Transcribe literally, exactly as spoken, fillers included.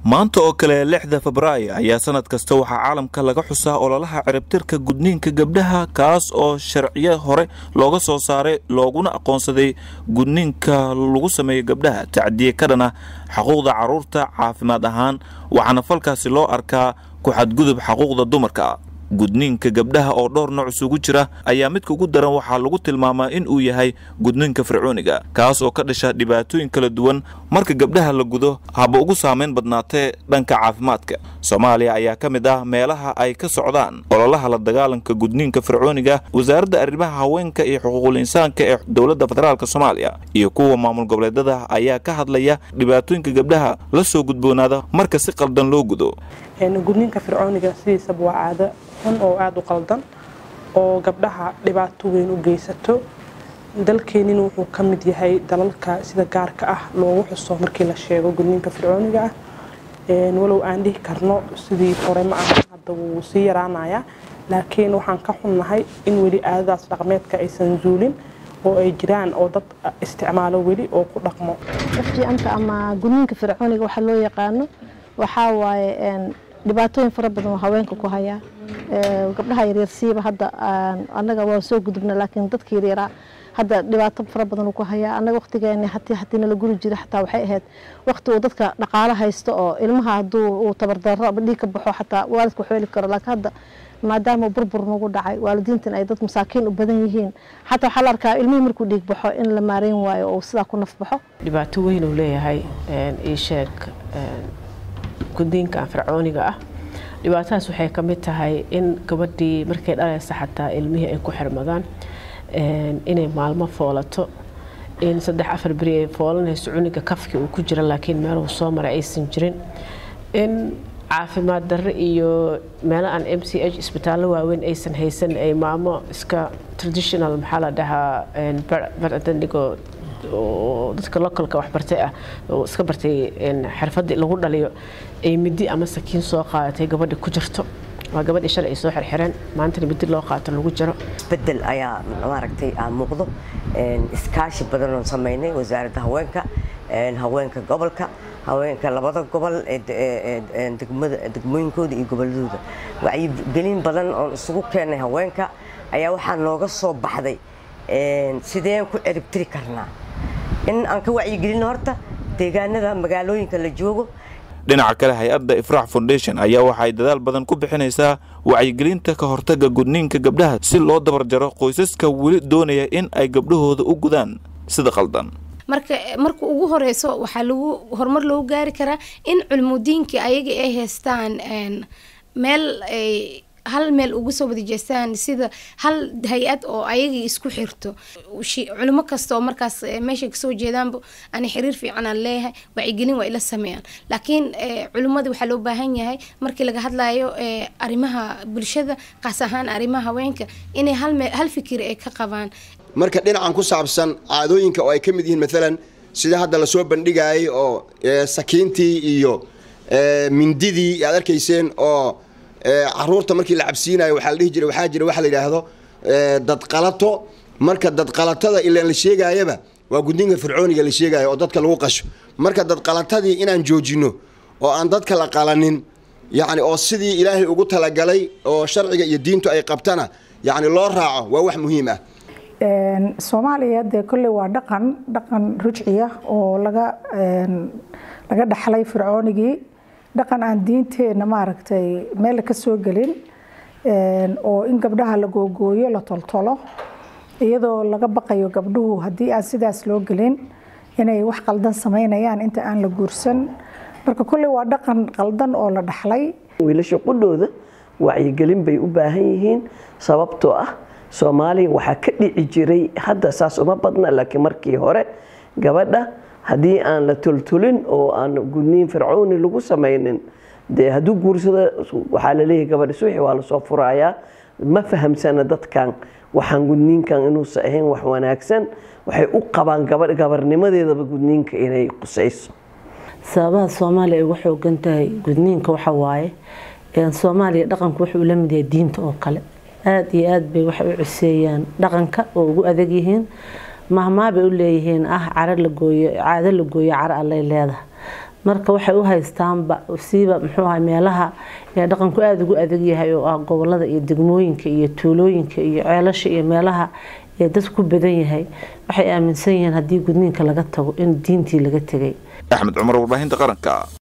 maanta oo kale lixda Febraayo ayaa sanad kasta waxa caalamka laga xusaa ololaha ciribtirka gudniinka gabdhaha kaas oo sharciyo hore looga soo saaray looguna aqoonsaday gudniinka lagu sameeyo gabdhaha tacdiye ka dhana xuquuqda caruurta caafimaad ahaan waxaana falkaasi loo arkaa ku xadgudub xuquuqda dumarka gudniinka gabdhaha oo dhowr nooc isugu jira ayaa midka ugu daran waxa lagu tilmaamaa in uu yahay gudniinka fircooniga kaas oo ka dhasha dhibaatooyin kala duwan marka gabdhaha la gudo haba ugu saameyn badnaatee dhanka caafimaadka Soomaaliya ayaa ka mid ah meelaha ay ka socdaan ololaha la dagaalanka gudniinka fircooniga wasaaradda arrimaha haweenka iyo xuquuqul insaanka ee dawladda federaalka Soomaaliya iyo kuwa maamul goboleedyada ayaa ka hadlaya dhibaatooyinka gabdhaha la soo gudboonaada marka si qaldan loo gudo gudniinka fircooniga sidiisa waa caado oo aad u qaldan oo gabdhaha dhibaato weyn u geysato dalkeenina wuxuu ka mid yahay dalalka sida gaarka ah loogu xuso markii la sheego gudniinka fircooniga ah een walow aan dhihi karno sidii hore ma aha hadda wuu sii yaraanaya laakiin waxaan ka xunnahay in weli aadadaas dhaqameedka aysan zuulin oo ay jiraan oo dad isticmaalo weli oo ku dhaqmo anta ama gudniinka fircooniga waxa loo yaqaano waxa waaye een dhibaatooyin fara badan oo haweenka ku haya ee gabdhaha yaryar siiba hadda anaga waa soo gudubna laakiin dadka yaryar hadda dhibaato fara badan ku haya anaga waqtigeena hatii hatina la guri jira xataa waxay ahayd waqti uu dadka dhaqaalaha haysto oo ilmaha haduu uu tabardaro badii ka baxo xataa waalidku xeeli karo laakiin hadda maadaama burbur nagu dhacay waalidiintan ay dad masaakiin u badan yihiin xataa waxa la arkaa ilmihii markuu dhiig baxo in la maareyn waayo oo sida ku naf baxo dhibaato weyn uu leeyahay een ii sheeg gudniinka fircooniga ah dhibaatadaas waxay ka mid tahay in gabadhii markay dhalayso xataa ilmihii ay ku xirmadaan een inay maalmo foolato in saddex afar bari ay foolanayso cuniga kafki uu ku jira laakiin meel uu soo maray aysan jirin in caafimaad darro iyo meel aan M C H isbitaallo waaweyn aysan haysan ay maamo iska traditional maxaa la dhahaa een bartandigo oo dadka localka wax bartay ah oo iska bartay in xirfadii lagu dhaliyo ay midi ama sakiin soo qaadatay gabadha ku jirto waa gabadha shalay soo xirxiran maanta midi loo qaato lagu jiro bedel ayaa maaragtay aan muuqdo een iskaashi badan oo sameynay wasaaradda haweenka een haweenka gobolka haweenka labada gobol ee degmada degmooyinkooda iyo goboladooda wacyi gelin badan oo isugu keenay haweenka ayaa waxa nooga soo baxday een sideen ku ciribtiri karnaa in aan ka wacyi gelin horta deegaanada magaalooyinka la joogo dhinaca kale hay'adda Ifraax Foundation ayaa waxay dadaal badan ku bixinaysaa wacyi gelinta ka hortagga gudniinka gabdhaha si loo dabar jaro qoysaska wali doonaya in ay gabdhahooda u gudaan sida qaldan marka marka ugu horeyso waxa lagu horumar loo gaari karaa in culumudiinka ayaga ay haystaan een meel ay hal meel ugu soo wadajeestaan sida hal hay'ad oo ayaga isku xirto culimo kasta oo markaas meesha ka soo jeedaan aan xiriir fiican aan leeyahay wacyi gelin waa ila sameeyaan laakiin culimada waxa loo baahan yahay markii laga hadlayo arimaha bulshada qaas ahaan arimaha haweenka inay hal hal fikir ay ka qabaan marka dhinacan ku saabsan caadooyinka oo ay ka mid yihiin midalan sida hadda la soo bandhigay oo sakiintii iyo mindidii aad arkayseen oo caruurta markii la cabsiinayo waxa la dhihi jiray waxa jira waxa la yiraahdo dad qalato marka dad qalatada ilaa la sheegayaba waa gudniinka fircooniga la sheegayo oo dadka lagu qasho marka dad qalatadii inaan joojino oo aan dadka la qalanin yaani oo sidii Ilaahay ugu talagalay oo sharciga iyo diintu ay qabtana yaani loo raaco waa wax muhiim ah een Soomaaliya de kulli waa dhaqan dhaqan rujciya oo laga laga dhaxlay fircoonigii dhaqan aan diinteena maaragtay meel ka soo galin een oo in gabdhaha la googooyo la toltolo iyadoo laga baqayo gabdhuhu hadii aan sidaas loo galin inay wax qaldan sameynayaan inta aan la guursan marka kulli waa dhaqan qaldan oo la dhaxlay wiilasha qudooda wacyi gelin bay u baahan yihiin sababtoo ah Soomaaliya waxa ka dhici jiray hadda saas uma badna laakiin markii hore gabadha hadii aan la tultulin oo aan gudniin fircooni lagu sameeynin de haduu guursada waxa la leeyahay gabadha suuxi waa la soo furaaya ma fahamsana dadkan waxaan gudniinkan inuu saaheen wax wanaagsan waxay u qabaan gabadh gabarnimadeeda gudniinka inay qusayso sababaha Soomaaliya ay wax xoogan tahay gudniinka waxa waaye ee Soomaaliya dhaqanku wuxuu la mid yahay diinta oo kale aad iyo aad bay wax u ciseeyaan dhaqanka oo ugu adag yihiin mahmaa bay u leeyihiin ah carar la gooyo caado la gooyo carar alle leedahay marka waxay u haystaanba siiba muxuu ahaa meelaha ee dhaqanku aad ugu adag yahay oo ah gobolada iyo degmooyinka iyo tuulooyinka iyo ceelasha iyo meelaha ee dadku ku badan yahay waxay aaminsan yihiin haddii gudniinka laga tago in diintii laga tagay. Axmed Cumar, warbaahinta qaranka.